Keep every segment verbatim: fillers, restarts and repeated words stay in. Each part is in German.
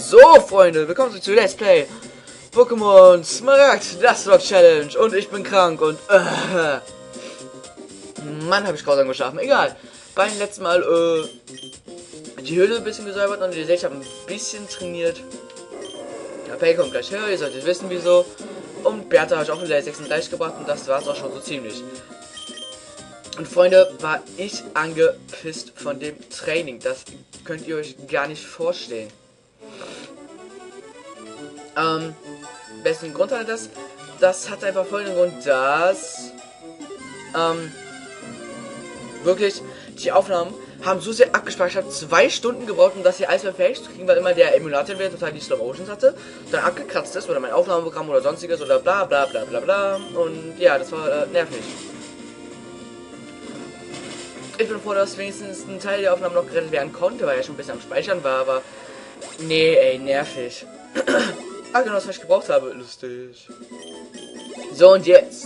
So, Freunde, willkommen zurück zu Let's Play Pokémon Smaragd, das Rock Challenge. Und ich bin krank und äh, Mann, habe ich grausam geschlafen. Egal. Beim letzten Mal äh, die Höhle ein bisschen gesäubert und ihr seht, ich habe ein bisschen trainiert. Ja, Pay kommt gleich her, ihr solltet wissen wieso. Und Bertha habe ich auch wieder sechsunddreißig gebracht und das war es auch schon so ziemlich. Und Freunde, war ich angepisst von dem Training. Das könnt ihr euch gar nicht vorstellen. Ähm, welchen Grund hatte das? Das hat einfach folgenden Grund, dass ähm, wirklich die Aufnahmen haben so sehr abgespeichert. Ich habe zwei Stunden gebraucht, um das hier alles perfekt zu kriegen, weil immer der Emulator wieder total die Slow Motions hatte, dann abgekratzt ist oder mein Aufnahmeprogramm oder sonstiges oder bla bla bla bla bla. Und ja, das war äh, nervig. Ich bin froh, dass wenigstens ein Teil der Aufnahmen noch gerettet werden konnte, weil er schon ein bisschen am Speichern war, aber nee, ey, nervig. Ah, genau, was ich gebraucht habe. Lustig. So, und jetzt.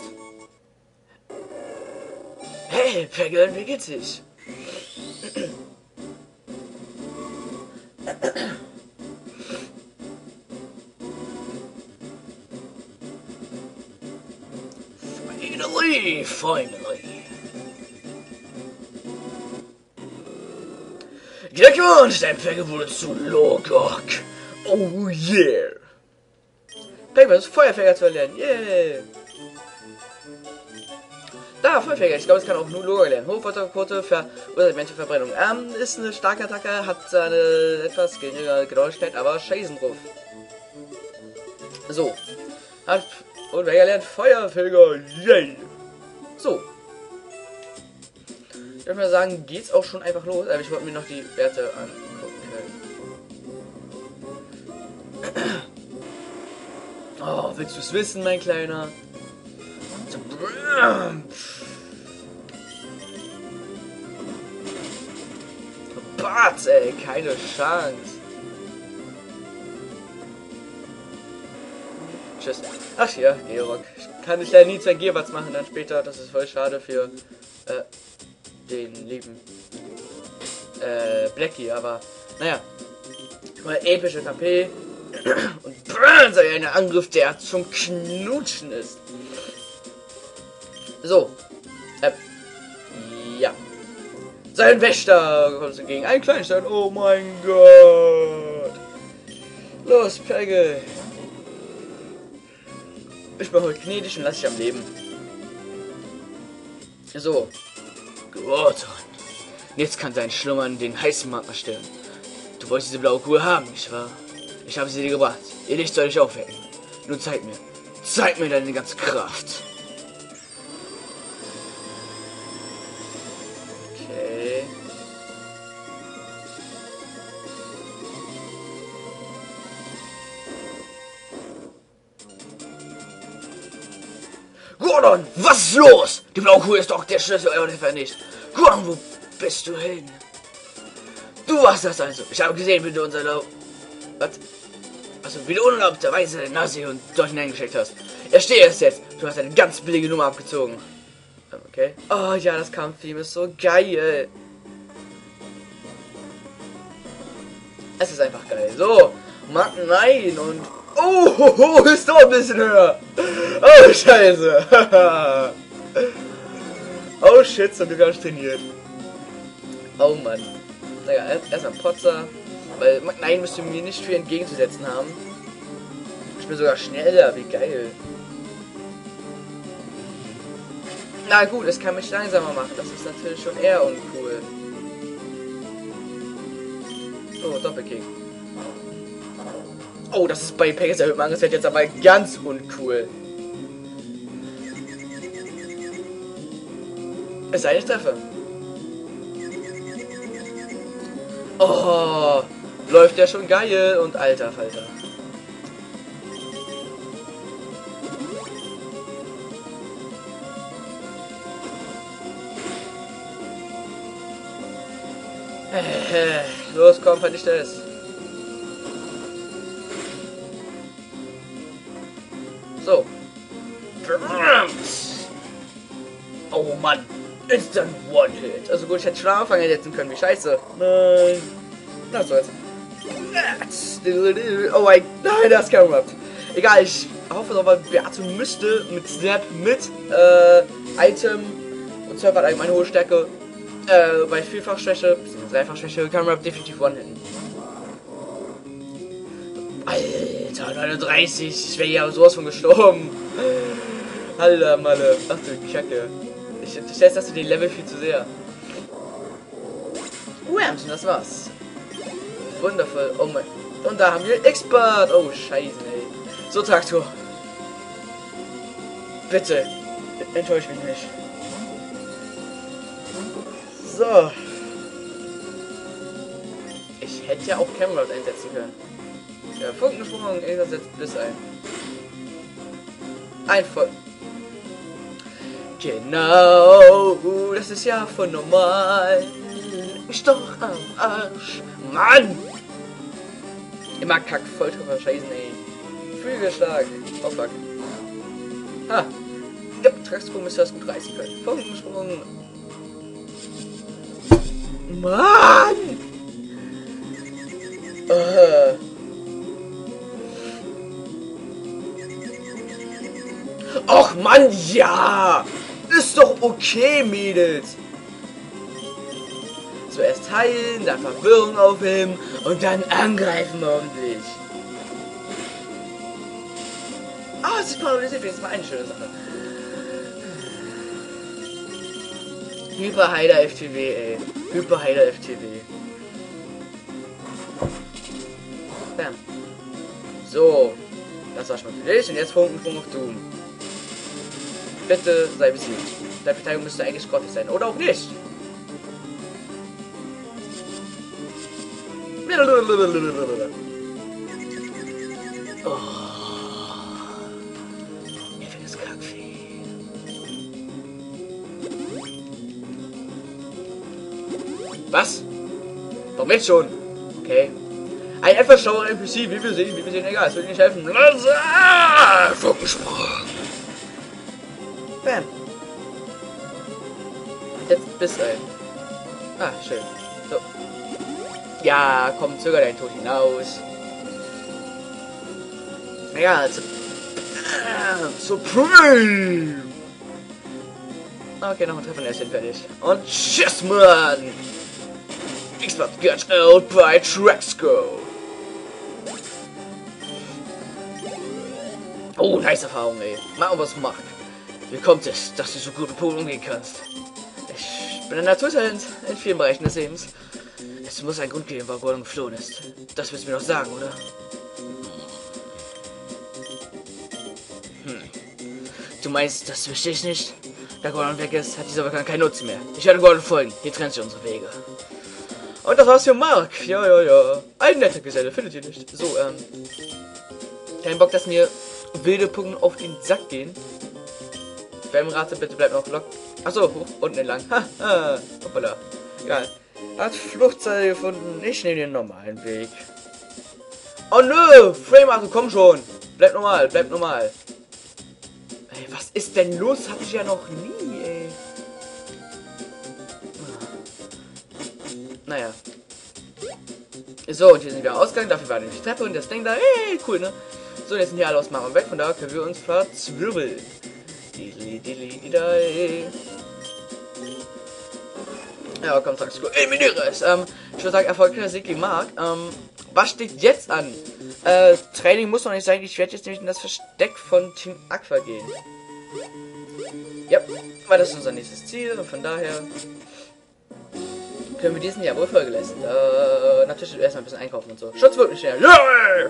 Hey, Pegel, wie geht's dich? Finally, finally. Glückwunsch, dein Pegel wurde zu Logok. Oh yeah. Pegel ist Feuerfäger zu erlernen. Yeah. Da, Feuerfäger. Ich glaube, es kann auch nur Logok lernen. Hochwasserquote verursacht Menschenverbrennung. Ähm, ist eine starke Attacke, hat eine etwas geringere Genauigkeit, aber Scheißen drauf. So. Hat, und wer lernt Feuerfäger. Yay. So. Ich würde mal sagen, geht's auch schon einfach los. Aber ich wollte mir noch die Werte angucken. Oh, willst du es wissen, mein Kleiner? Bart, ey, keine Chance. Tschüss. Ach ja, Georg. Ich kann dich leider nie zwei Gearwarts machen, dann später. Das ist voll schade für äh, den lieben äh, Blackie, aber naja. Mal epische K P. Und Burn sei ein Angriff, der zum Knutschen ist. So. Äh, ja. Sein Wächter kommt entgegen. Ein Kleinstein. Oh mein Gott. Los, Pegel. Ich bin heute gnädig und lass dich am Leben. So. Gordon. Jetzt kann dein Schlummern den heißen Magma stören. Du wolltest diese blaue Kuh haben, nicht wahr? Ich habe sie dir gebracht. Ihr Licht soll dich aufwecken. Nun zeig mir. Zeig mir deine ganze Kraft. Okay. Gordon, was ist los? Die blaue Kuh ist doch der Schlüssel eurer Hilfe nicht. Gordon, wo bist du hin? Du warst das also. Ich habe gesehen, wie du unser Lau... Was? Also, wie du unerlaubterweise deine Nase und dort hineingesteckt hast. Erstehe es jetzt. Du hast eine ganz billige Nummer abgezogen. Okay. Oh ja, das Kampftheme ist so geil. Es ist einfach geil. So. Mann, nein. Und... Oh, ist doch ein bisschen höher. Oh, scheiße. Oh, shit, so du hast trainiert. Oh, Mann. Naja, erst am Potzer. Weil nein, müsst ihr mir nicht viel entgegenzusetzen haben. Ich bin sogar schneller, wie geil. Na gut, es kann mich langsamer machen. Das ist natürlich schon eher uncool. Oh, Doppelkick. Oh, das ist bei Pegasus erhöht man jetzt aber ganz uncool. Es sei denn, ich treffe. Oh, läuft ja schon geil und alter Falter. Los, komm, vernichte es. So. Oh Mann. Instant One-Hit. Also gut, ich hätte schon am Anfang setzen können. Wie scheiße. Nein. Na so jetzt. Oh mein, nein, das kann man. Egal, ich hoffe aber, Beato müsste mit Snap, mit äh, Item und Server hat allgemein hohe Stärke. Äh, bei Vielfachschwäche, Dreifachschwäche kann man definitiv one-hitten. Alter, neununddreißig, ich wäre ja sowas von gestorben. Alter, Malle. Ach du Kacke. Ich, ich schätze, dass du den Level viel zu sehr. Wärmchen, das war's. Wundervoll. Oh mein. Und da haben wir Expert. Oh, scheiße, ey. So, Traktor. Bitte. Enttäusch mich nicht. So. Ich hätte ja auch Camelot einsetzen können. Ja, Funkensprung setzt Bliss ein. Ein Voll. Genau. Das ist ja voll normal. Stoch am Arsch. Mann! Immer Kack, Volltreffer, Scheiße, ey. Flügelschlag. Oh fuck. Ha. Ja, Tragsprung müsste das gut reißen können. Funkensprung. Mann! Uh. Och Mann, ja! Ist doch okay, Mädels! Zuerst heilen, dann Verwirrung aufheben und dann angreifen ordentlich. Ah, oh, es ist paralysiert, das ist mal eine schöne Sache. Hyperheiler F T W, ey. Hyperheiler F T W. Bam. So. Das war schon mal für dich und jetzt Funkensprung auf Doom. Bitte sei besiegt. Deine Verteidigung müsste eigentlich grottig sein. Oder auch nicht. Oh. Ewiges Kackvieh. Was? Warum jetzt schon? Okay. Ein etwas schlauer N P C, wie wir sehen, wie wir sehen, egal, es wird nicht helfen. Ah, Funkensprung. Bam. Jetzt bis ein. Ah, schön. So. Ja, komm, zöger deinen Tod hinaus. Ja, also. Äh, Supreme! Okay, noch ein Treffer und er ist fertig. Und tschüss, Mann! Expert got out by Traxco. Oh, nice Erfahrung, ey. Machen was macht. Wie kommt es, dass du so gut mit Polen umgehen kannst? Ich bin ein Naturtalent in vielen Bereichen des Lebens. Es muss einen Grund geben, warum Gordon geflohen ist. Das willst du mir doch sagen, oder? Hm. Du meinst, das verstehe ich nicht? Da Gordon weg ist, hat dieser Vulkan keinen Nutzen mehr. Ich werde Gordon folgen. Hier trennt sich unsere Wege. Und das war's für Mark. Ja, ja, ja. Ein netter Geselle, findet ihr nicht? So, ähm. Kein Bock, dass mir wilde Punkte auf den Sack gehen. Rate, bitte bleibt noch lock. Achso, hoch, unten entlang. Ha, ha. Hoppala. Egal. Hat Fluchtseil gefunden. Ich nehme den normalen Weg. Oh nö! Frame, komm schon! Bleib normal, bleib normal. Ey, was ist denn los? Hatte ich ja noch nie, ey. Naja. So, und hier sind wir ausgegangen. Dafür war nämlich die Treppe und das Ding da. Ey, cool, ne? So, jetzt sind hier alle aus Mama weg. Von da können wir uns verzwirbeln. Ja, komm, sag's gut. Eliminiere es. Ähm, ich würde sagen, erfolgreicher Sieg gegen Mark. Ähm, was steht jetzt an? Äh, Training muss noch nicht sein. Ich werde jetzt nämlich in das Versteck von Team Aqua gehen. Ja, weil das ist unser nächstes Ziel und von daher können wir diesen Jahr wohl Folge leisten. Äh, natürlich erstmal ein bisschen einkaufen und so. Schutz wird nicht schnell. Yeah!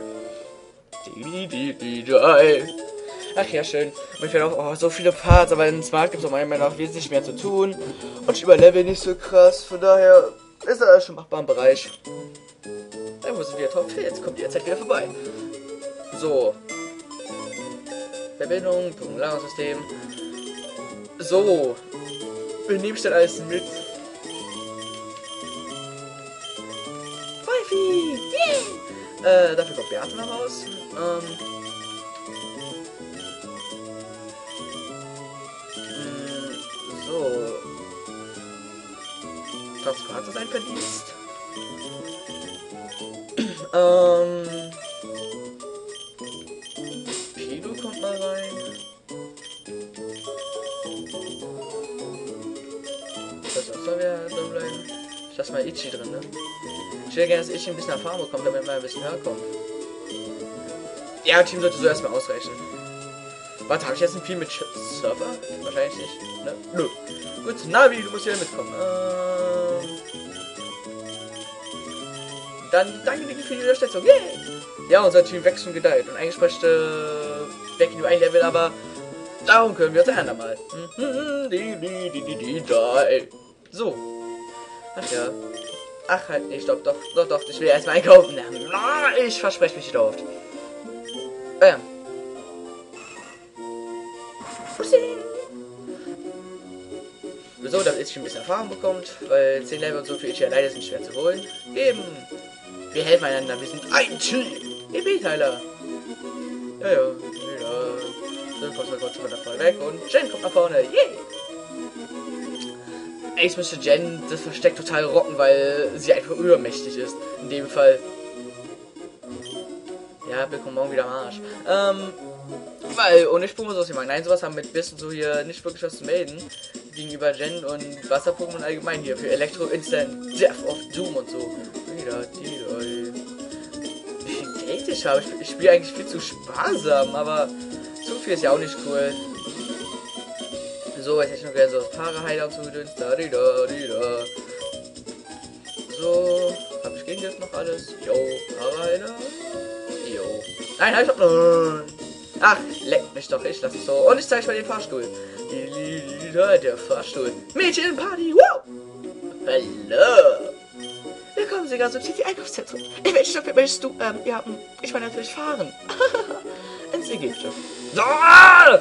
Ach ja, schön. Und ich werde auch oh, so viele Parts, aber in Smart gibt es auch meiner Meinung nach wesentlich mehr zu tun. Und ich überlevel nicht so krass. Von daher ist er schon machbar im Bereich. Da muss ich wieder Top vier. Jetzt kommt die Zeit wieder vorbei. So. Verbindung, Lagersystem. So. Wie nehme ich denn alles mit? Wifi! Yeah. Äh, dafür kommt Beate noch raus. Ähm. So. Das war sein Verdienst. Ähm. Pilu kommt mal rein. Das auch soll ja drin bleiben. Ich lasse mal Ichi drin, ne? Ich will gerne, dass Ichi ein bisschen Erfahrung bekommt, damit man ein bisschen herkommt. Ja, Team sollte so erstmal ausreichen. Warte, habe ich jetzt ein Team mit Server? Wahrscheinlich nicht, ne? Nö. Gut, Navi, du musst hier mitkommen. Ähm Dann danke dir für die Unterstützung. Yeah! Ja, unser Team wächst und gedeiht. Und eigentlich möchte Becky nur ein Level, aber darum können wir uns ein andermal. So. Ach ja. Ach halt, nee, stopp, doch, doch, doch, ich will erstmal einkaufen. Ich verspreche mich nicht oft. Ähm. So, damit Ichi ein bisschen Erfahrung bekommt, weil zehn Level und so für Ichi alleine sind schwer zu holen. Eben. Wir helfen einander, wir sind ein Team. E B-Teiler. Ja, ja, ja. So, kommt mal kurz von da vorne weg und Jen kommt nach vorne. Yay! Eigentlich müsste Jen das Versteck total rocken, weil sie einfach übermächtig ist. In dem Fall. Ja, wir kommen morgen wieder am Arsch. Ähm, weil ohne Sprung und so, ich meine, nein, sowas haben mit Biss und so hier nicht wirklich was zu melden. Gegenüber Jen und Wasser-Pokémon allgemein hier. Für Elektro, Instant, Death of Doom und so. Wieder, die, wie viel Geld ich habe. Ich, ich spiele eigentlich viel zu sparsam, aber zu viel ist ja auch nicht cool. So, jetzt hätte ich noch gerne so das Paraheiler und so gedöns. Da, die, da, die, da. So, habe ich gegen das noch alles? Jo, Paraheiler. Jo. Nein, halt doch noch. Ach, leck mich doch, ich lasse es so. Und ich zeige mal den Fahrstuhl. Der Fahrstuhl. Mädchenparty, wow! Hallo! Willkommen, Sie ganz im City Einkaufszentrum. In welchen Stockwerk möchtest du? Ähm, ja, ich meine natürlich fahren. Ins Ägypten. So! Habt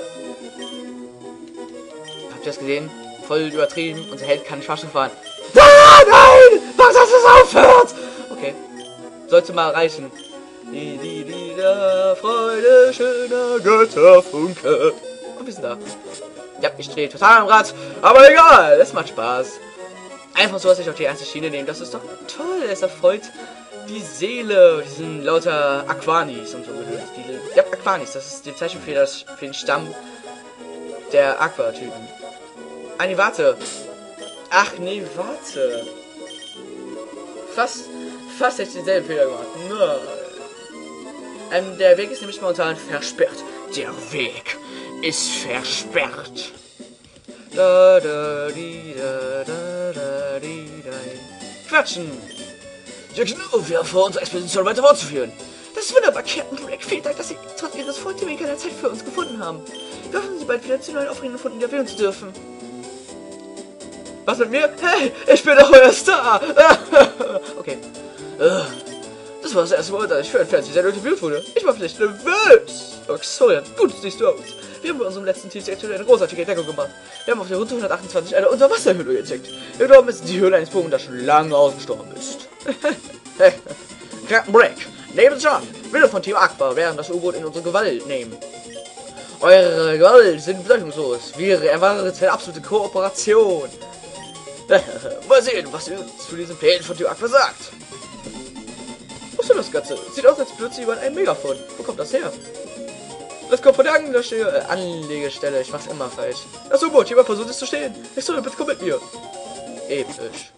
ihr das gesehen? Voll übertrieben. Unser Held kann nicht Fahrstuhl fahren. Ah, nein! Warum dass es aufhört? Okay. Sollte mal reichen. Die, die, die, da, Freude, schöner Götterfunke. Und wir sind da. Ja, ich drehe total am Rad. Aber egal, es macht Spaß. Einfach so, dass ich auf die erste Schiene nehme. Das ist doch toll. Es erfreut die Seele. Die sind lauter Aquanis und so gehört. Ja, Aquanis. Das ist die Zeichen für, das, für den Stamm der Aqua-Typen. Ah, nee, warte. Ach, nee, warte. Fast, fast hätte ich denselben Fehler gemacht. Nein. Ähm, der Weg ist nämlich momentan versperrt. Der Weg ist versperrt. Da, da, di, da, da, da, di, da. Quatschen! Ja genau, wir haben vor, unsere Expedition weiter fortzuführen. Das ist wunderbar, Captain Black. Vielen Dank, dass Sie trotz Ihres Volltermins keine Zeit für uns gefunden haben. Wir hoffen, Sie bald wieder zu neuen Aufregungen gefunden, erwähnen zu dürfen. Was mit mir? Hey, ich bin doch euer Star! Okay. Das war das erste Mal, dass ich für ein Fernsehsender interviewt wurde. Ich war vielleicht nervös. Oh, sorry, gut siehst du aus. Wir haben bei unserem letzten T C eine großartige Entdeckung gemacht. Wir haben auf der Route hundertachtundzwanzig eine Unterwasserhöhle entdeckt. Wir glauben, es ist die Höhle eines Pokémon, das schon lange ausgestorben ist. Captain Break, neben John, Wille von Team Aqua werden das U-Boot in unsere Gewalt nehmen. Eure Gewalt sind bedeutungslos. Wir erwarten eine absolute Kooperation. Mal sehen, was ihr zu diesem Plänen von Team Aqua sagt. Was ist das Ganze? Sieht aus, als plötzlich über ein Megafon. Wo kommt das her? Das kommt von der Anlegestelle. Äh, Anlegestelle. Ich mach's immer falsch. Das U-Boot, jemand versucht es zu stehen. Ich soll, bitte komm mit mir. Episch.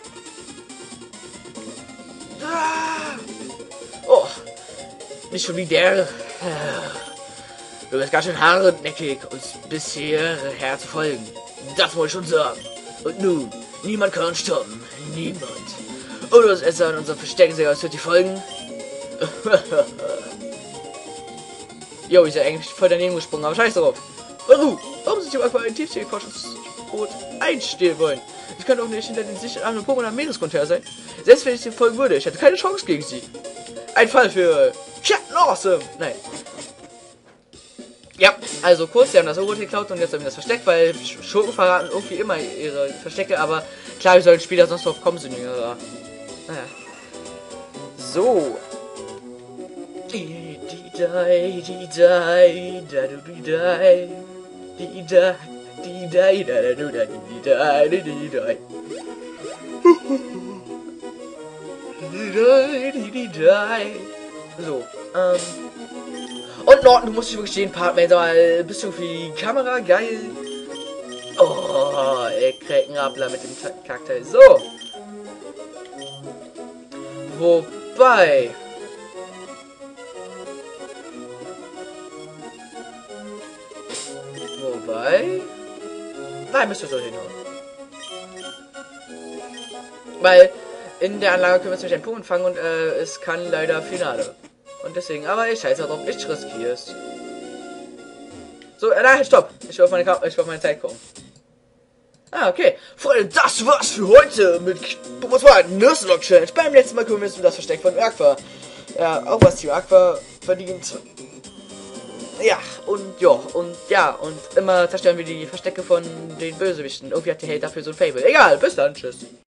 Ah! Oh. Nicht schon wie der. Du bist ganz schön hartnäckig, uns bis hierher zu folgen. Das wollte ich schon sagen. Und nun, niemand kann uns stoppen. Niemand. Und uns erst an unserem Versteck sehr aus die folgen. Jo, ich bin eigentlich voll daneben gesprungen, aber scheiß drauf. Warum? Warum sind die einfach ein Tiefseeforschungsboot einstehen wollen? Ich kann doch nicht hinter den sicheren Pokémon am Meereskonter sein. Selbst wenn ich dem folgen würde, ich hätte keine Chance gegen sie. Ein Fall für Captain Awesome. Nein. Ja, also kurz, sie haben das U-Boot geklaut und jetzt haben wir das versteckt, weil Schurken verraten irgendwie immer ihre Verstecke, aber klar, wir sollen Spieler sonst drauf kommen, sind ja. Naja. So. Die, die, die, die, die, da, du, die, die, die, da, die, die, da, du, da, die, die, die, die, So, ähm. Und Norton, du musst dich wirklich den Part melden, weil bist du für die Kamera geil. Oh, er kriegt einen Rappler mit dem Charakter. So. Wobei. Wobei. Nein, müsste so hinhauen. Weil in der Anlage können wir jetzt nicht einen Punkt fangen und äh, es kann leider Finale. Und deswegen, aber ich scheiße drauf, ich riskiere es. So, äh, nein, stopp. Ich will auf meine, ich will auf meine Zeit gucken. Ah, okay. Freunde, das war's für heute mit Pokémon zwei Nuzlocke Challenge. Beim letzten Mal können wir jetzt das Versteck von Aqua. Ja, auch was Team Aqua verdient. Ja, und ja, und ja, und immer zerstören wir die Verstecke von den Bösewichten. Irgendwie hat der Held dafür so ein Fable. Egal, bis dann, tschüss.